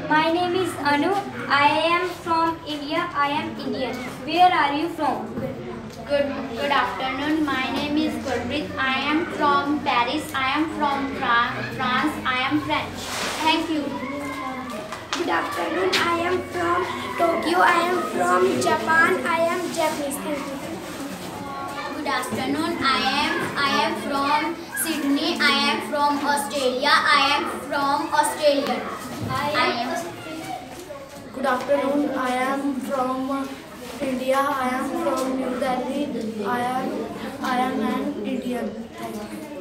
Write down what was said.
My name is Anu. I am from India. I am Indian. Where are you from? Good afternoon. My name is Gurpreet. I am from Paris. I am from France. I am French. Thank you. Good afternoon. I am from Tokyo. I am from Japan. I am Japanese. Thank you. Good afternoon. I am from Sydney. I am from Australia. I am from Australia. Good afternoon. I am from India. I am from New Delhi. I am an Indian. Thank you.